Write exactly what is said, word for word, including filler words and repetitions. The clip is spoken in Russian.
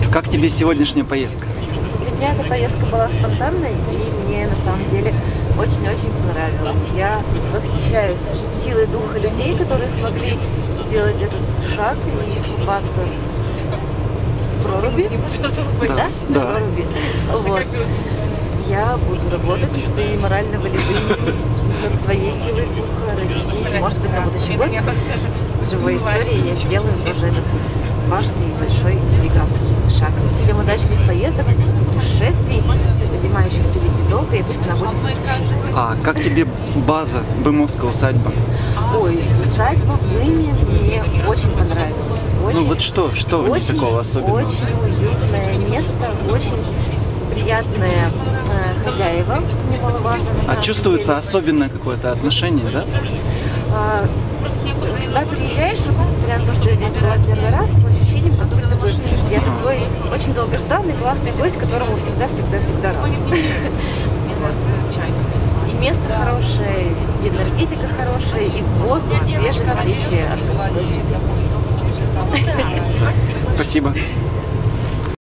Как тебе сегодняшняя поездка? Для меня эта поездка была спонтанной, и мне на самом деле очень-очень понравилось. Я восхищаюсь силой духа людей, которые смогли сделать этот шаг и искупаться в проруби. Да, Да, да. в проруби. Вот. Я буду работать над своими морально-волевыми, над своей силой духа, расти. Может быть, на будущий год с живой историей я сделаю тоже этот важный, большой, гигантский шаг. Всем удачных поездок, путешествий. Зима еще впереди долго, и пусть она будет посещена. А как тебе база, Бымовская усадьба? Ой, усадьба в Быме мне очень понравилась. Очень, Ну вот что, что в ней очень, такого особенного? Очень уютное место, очень приятные э, хозяева, что немаловажно. на А самом чувствуется деле. особенное какое-то отношение, да? А, сюда приезжаешь, несмотря на то, что я здесь была первый раз, по ощущениям, как будто бы я такой очень долгожданный, классный гость, которому всегда-всегда-всегда рад. И место хорошее, и энергетика хорошая, и воздух свежий, наличие. Спасибо.